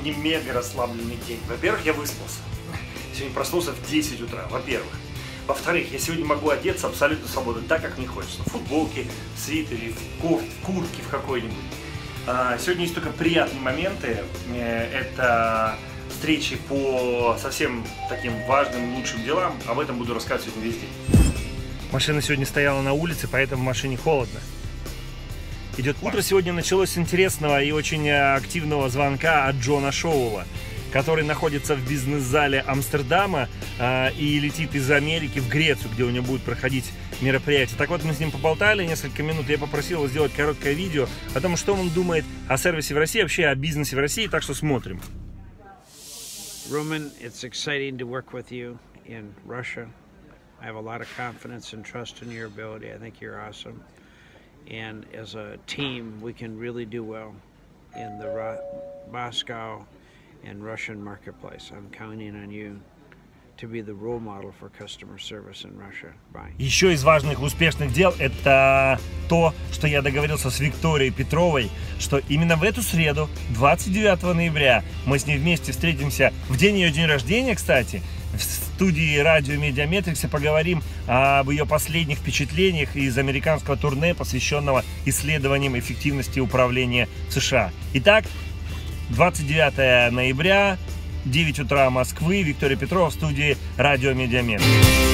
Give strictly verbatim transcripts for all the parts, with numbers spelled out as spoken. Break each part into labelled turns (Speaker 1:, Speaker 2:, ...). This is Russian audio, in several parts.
Speaker 1: сегодня мега расслабленный день. Во-первых, я выспался. Сегодня проснулся в десять утра, во-первых. Во-вторых, я сегодня могу одеться абсолютно свободно, так, как мне хочется. В футболке, в свитере, в, кофте, в куртке в какой-нибудь. А, сегодня есть только приятные моменты. Это встречи по совсем таким важным, лучшим делам. Об этом буду рассказывать сегодня весь день. Машина сегодня стояла на улице, поэтому в машине холодно. Идет утро. Сегодня началось с интересного и очень активного звонка от Джона Шоула, который находится в бизнес-зале Амстердама э, и летит из Америки в Грецию, где у него будет проходить мероприятие. Так вот, мы с ним поболтали несколько минут, я попросил его сделать короткое видео о том, что он думает о сервисе в России, вообще о бизнесе в России, так что смотрим.
Speaker 2: Roman, it's exciting to work with you in Russia. I have a lot of confidence and trust in your ability. I think you're awesome. And as a team, we can really do well in the Ro Moscow and Russian marketplace. I'm counting on you to be the role model for customer service in Russia. Bye.
Speaker 1: Еще из важных успешных дел это то, что я договорился с Викторией Петровой, что именно в эту среду, двадцать девятого ноября, мы с ней вместе встретимся в день ее дня рождения, кстати, в студии радио Медиаметрикс, и поговорим об ее последних впечатлениях из американского турне, посвященного исследованиям эффективности управления в США. Итак, двадцать девятого ноября, девять утра Москвы, Виктория Петрова в студии радио Медиаметрикс.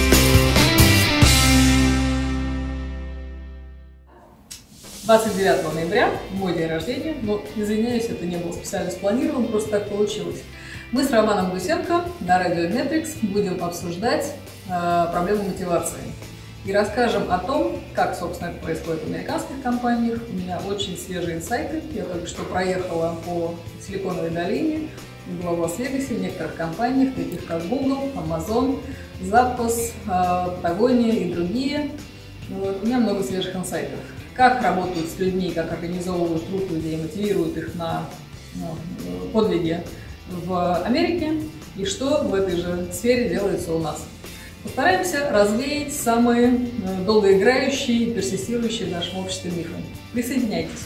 Speaker 3: двадцать девятого ноября, мой день рождения, но, извиняюсь, это не было специально спланировано, просто так получилось. Мы с Романом Гусенко на радио Метрикс будем обсуждать э, проблему мотивации и расскажем о том, как, собственно, это происходит в американских компаниях. У меня очень свежие инсайты. Я только что проехала по Силиконовой долине, была в Лас-Вегасе, в некоторых компаниях, таких как Google, Amazon, Zappos, э, Patagonia и другие. Вот. У меня много свежих инсайтов. Как работают с людьми, как организовывают труд людей, мотивируют их на ну, подвиги в Америке и что в этой же сфере делается у нас. Постараемся развеять самые долгоиграющие и персистирующие в нашем обществе мифы. Присоединяйтесь.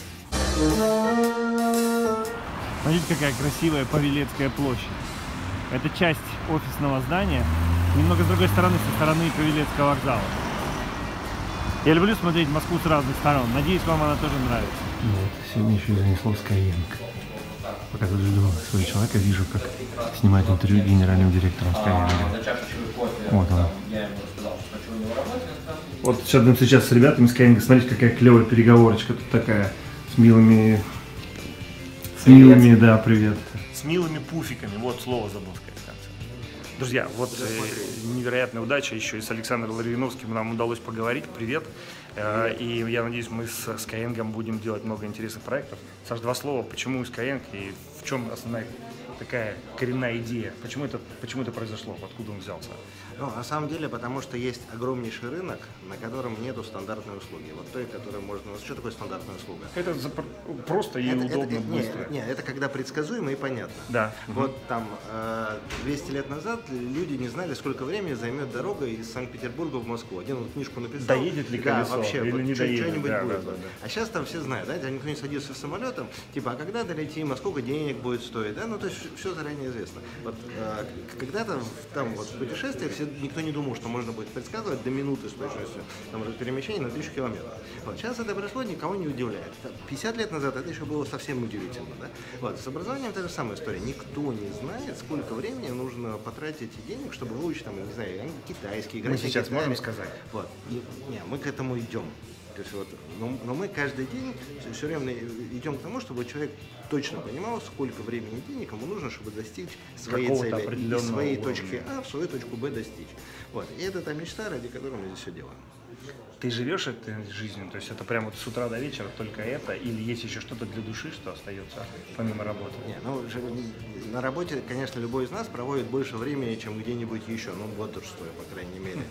Speaker 1: Смотрите, какая красивая Павелецкая площадь. Это часть офисного здания, немного с другой стороны, со стороны Павелецкого вокзала. Я люблю смотреть Москву с разных сторон. Надеюсь, вам она тоже нравится.
Speaker 4: Вот, сегодня еще и занесло в Skyeng. Пока тут жду своего человека, вижу, как снимает интервью генеральным директором Skyeng. Вот он.
Speaker 1: Вот сейчас будем сейчас с ребятами Skyeng. Смотрите, какая клевая переговорочка тут такая. С милыми... С милыми, да, привет. С милыми пуфиками. Вот слово забыл сказать в конце. Друзья, вот э, невероятная удача. Еще и с Александром Лариновским нам удалось поговорить. Привет. Э, и я надеюсь, мы с Skyeng будем делать много интересных проектов. Саш, два слова. Почему Skyeng и в чем основная такая коренная идея? Почему это, почему это произошло? Откуда он взялся?
Speaker 5: Ну, на самом деле, потому что есть огромнейший рынок, на котором нету стандартной услуги. Вот той, которую можно... Что такое стандартная услуга?
Speaker 1: Это просто и
Speaker 5: это,
Speaker 1: удобно,
Speaker 5: это,
Speaker 1: быстро.
Speaker 5: Нет, нет, это когда предсказуемо и понятно.
Speaker 1: Да.
Speaker 5: Вот угу. там двести лет назад люди не знали, сколько времени займет дорога из Санкт-Петербурга в Москву. Один вот книжку написал.
Speaker 1: Доедет ли колесо?
Speaker 5: Да, вообще,
Speaker 1: или
Speaker 5: вот,
Speaker 1: не доедет?
Speaker 5: Что-нибудь
Speaker 1: да,
Speaker 5: будет.
Speaker 1: Да, да, да.
Speaker 5: А сейчас там все знают, да, никто не садится самолетом, типа, а когда долетим, а сколько денег будет стоить, да, ну, то есть все заранее известно. Вот э, когда-то там вот в путешествиях все, никто не думал, что можно будет предсказывать до минуты с точностью там, перемещения на тысячу километров. Вот сейчас это прошло, никого не удивляет. пятьдесят лет назад это еще было совсем удивительно, да. Вот с образованием та же самая история. Никто не знает, сколько времени нужно потратить денег, чтобы выучить там, не знаю, китайский,
Speaker 1: мы сейчас можем сказать.
Speaker 5: Вот. И, не, мы к этому идем. То есть вот, но, но мы каждый день все время идем к тому, чтобы человек точно понимал, сколько времени и денег ему нужно, чтобы достичь своей цели, из своей точки А в свою точку Б достичь. Вот. И это та мечта, ради которой мы здесь все делаем.
Speaker 1: Ты живешь этой жизнью? То есть это прямо вот с утра до вечера только это? Или есть еще что-то для души, что остается помимо работы?
Speaker 5: Не, ну, на работе, конечно, любой из нас проводит больше времени, чем где-нибудь еще, ну, бодрствуя, по крайней мере.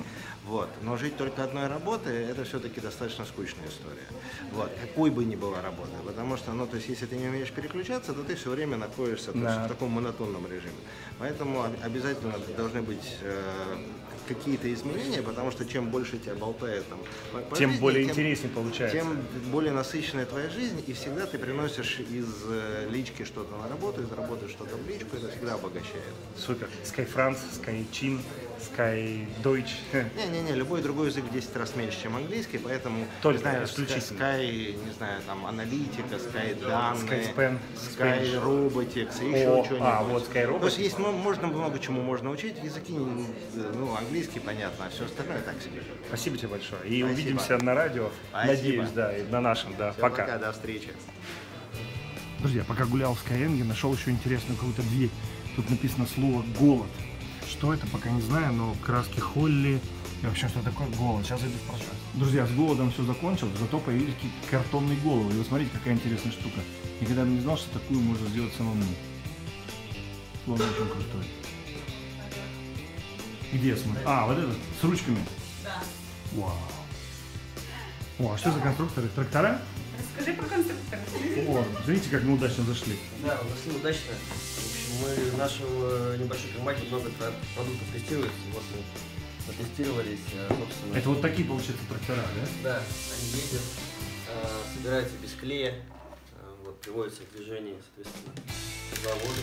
Speaker 5: Вот. Но жить только одной работой, это все-таки достаточно скучная история. Вот. Какой бы ни была работа. Потому что, ну, то есть, если ты не умеешь переключаться, то ты все время находишься то есть, в таком монотонном режиме. Поэтому обязательно должны быть э, какие-то изменения, потому что чем больше тебя болтает там, по, по
Speaker 1: тем
Speaker 5: жизни,
Speaker 1: более
Speaker 5: тем,
Speaker 1: интереснее получается.
Speaker 5: Тем более насыщенная твоя жизнь, и всегда ты приносишь из э, лички что-то на работу, из работы что-то в личку, это всегда обогащает.
Speaker 1: Супер. Sky France, Sky Chin, Sky Deutsch.
Speaker 5: Не-не-не, любой другой язык в десять раз меньше, чем английский, поэтому,
Speaker 1: только
Speaker 5: не знаю,
Speaker 1: исключительно.
Speaker 5: Sky, не знаю, там, аналитика, Sky данные,
Speaker 1: Sky
Speaker 5: Sky Robotics, и еще что-нибудь.
Speaker 1: А, вот Sky Robotics.
Speaker 5: То есть есть, можно много чему можно учить, языки, ну, английский, понятно, а все остальное так себе.
Speaker 1: Спасибо тебе большое. И
Speaker 5: Спасибо.
Speaker 1: Увидимся на радио.
Speaker 5: Спасибо.
Speaker 1: Надеюсь, да, и на нашем, да.
Speaker 5: Все,
Speaker 1: пока.
Speaker 5: пока, до встречи.
Speaker 4: Друзья, пока гулял в Skyeng, нашел еще интересную какую-то дверь. Тут написано слово «голод». Что это, пока не знаю, но краски Холли и вообще, что такое голод. Сейчас иду спрошу. Друзья, с голодом все закончилось, зато появились какие-то картонные головы. И вы смотрите, какая интересная штука. Никогда бы не знал, что такую можно сделать самому. Словно очень крутой. Где смотри? А, вот этот, с ручками?
Speaker 6: Да.
Speaker 4: Вау. О, а что за конструкторы? Трактора?
Speaker 6: Расскажи про конструктора.
Speaker 4: О, смотрите, как мы удачно зашли.
Speaker 7: Да, зашли удачно. В общем, мы в нашем небольшой компании много продуктов тестируется. Вот мы потестировались, собственно.
Speaker 4: Это вот такие, получается, трактора, да?
Speaker 7: Да, они ездят, собираются без клея, вот, приводятся в движение, соответственно, заводы.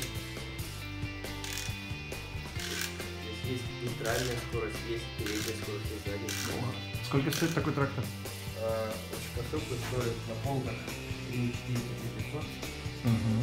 Speaker 7: Здесь есть нейтральная скорость, есть передняя скорость, есть задняя скорость.
Speaker 4: Сколько стоит такой трактор?
Speaker 7: Очень конструкция стоит на полках три-четыре тысячи пятьсот.
Speaker 4: Угу.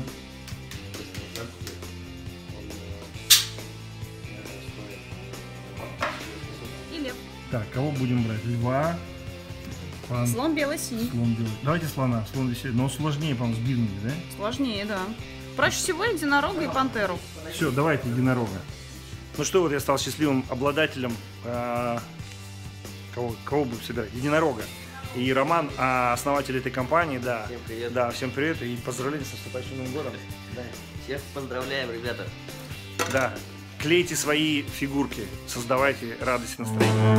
Speaker 6: И лев.
Speaker 4: Так, кого будем брать? Льва? Слон,
Speaker 6: Слон белый-синий.
Speaker 4: слон белый. Давайте слона. Слон висит. Но он сложнее, по-моему, с бивнями, да?
Speaker 6: Сложнее, да. Проще всего единорога и пантеру.
Speaker 4: Все, давайте единорога.
Speaker 1: Ну что, вот я стал счастливым обладателем, э, кого, кого будем собирать? Единорога. И Роман, а, основатель этой компании, да.
Speaker 7: Всем привет.
Speaker 1: Да, всем привет и поздравления с наступающим Новым годом.
Speaker 7: Да. Всех поздравляем, ребята.
Speaker 1: Да, клейте свои фигурки, создавайте радость и настроение.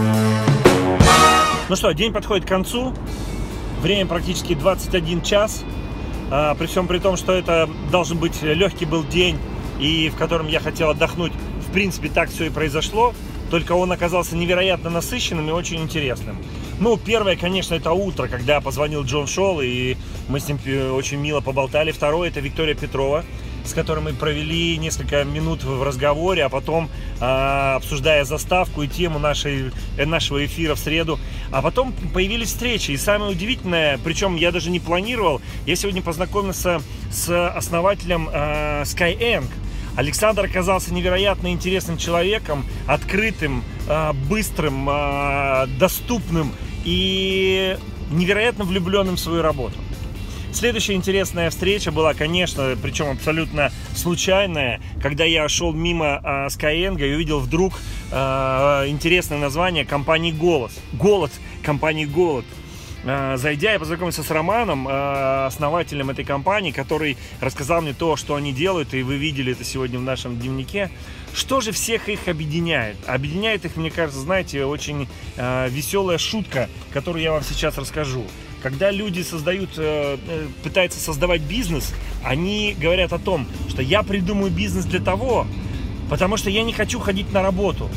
Speaker 1: Ну что, день подходит к концу. Время практически двадцать один час. А, при всем при том, что это должен быть легкий был день, и в котором я хотел отдохнуть. В принципе, так все и произошло. Только он оказался невероятно насыщенным и очень интересным. Ну, первое, конечно, это утро, когда позвонил Джон Шолл, и мы с ним очень мило поболтали. Второе, это Виктория Петрова, с которой мы провели несколько минут в разговоре, а потом э, обсуждая заставку и тему нашей, нашего эфира в среду. А потом появились встречи. И самое удивительное, причем я даже не планировал, я сегодня познакомился с основателем э, Skyeng. Александр оказался невероятно интересным человеком, открытым, быстрым, доступным и невероятно влюбленным в свою работу. Следующая интересная встреча была, конечно, причем абсолютно случайная, когда я шел мимо Skyeng и увидел вдруг интересное название компании «Голос». «Голод», компании «Голод». Зайдя, я познакомился с Романом, основателем этой компании, который рассказал мне то, что они делают, и вы видели это сегодня в нашем дневнике. Что же всех их объединяет? Объединяет их, мне кажется, знаете, очень веселая шутка, которую я вам сейчас расскажу. Когда люди создают, пытаются создавать бизнес, они говорят о том, что я придумаю бизнес для того, потому что я не хочу ходить на работу.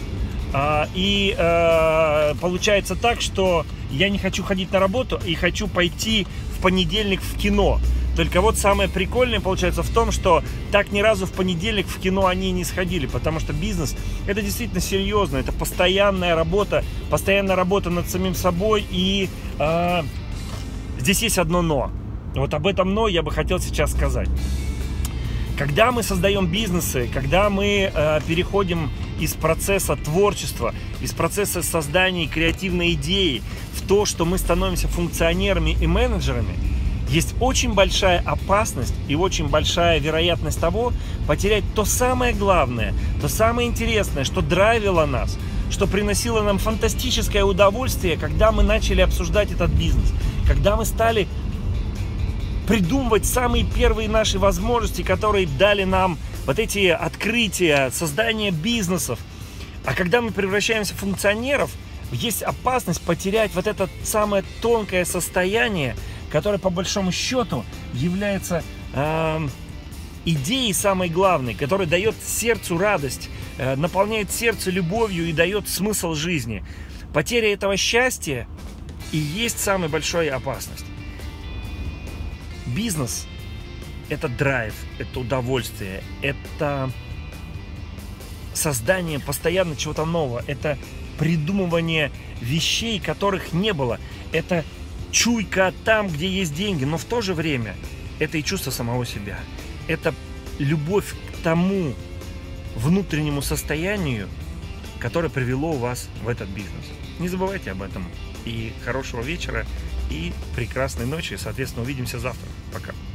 Speaker 1: И э, получается так, что я не хочу ходить на работу и хочу пойти в понедельник в кино. Только вот самое прикольное получается в том, что так ни разу в понедельник в кино они не сходили, потому что бизнес это действительно серьезно, это постоянная работа, постоянная работа над самим собой, и э, здесь есть одно но. Вот об этом но я бы хотел сейчас сказать. Когда мы создаем бизнесы, когда мы э, переходим из процесса творчества, из процесса создания креативной идеи в то, что мы становимся функционерами и менеджерами, есть очень большая опасность и очень большая вероятность того, потерять то самое главное, то самое интересное, что драйвило нас, что приносило нам фантастическое удовольствие, когда мы начали обсуждать этот бизнес, когда мы стали придумывать самые первые наши возможности, которые дали нам вот эти открытия, создание бизнесов. А когда мы превращаемся в функционеров,
Speaker 8: есть опасность потерять вот это самое тонкое состояние, которое по большому счету является э, идеей самой главной, которая дает сердцу радость, э, наполняет сердце любовью и дает смысл жизни. Потеря этого счастья и есть самая большая опасность. Бизнес – это драйв, это удовольствие, это создание постоянно чего-то нового, это придумывание вещей, которых не было, это чуйка там, где есть деньги, но в то же время это и чувство самого себя, это любовь к тому внутреннему состоянию, которое привело вас в этот бизнес. Не забывайте об этом. И хорошего вечера, и прекрасной ночи. Соответственно, увидимся завтра. Пока.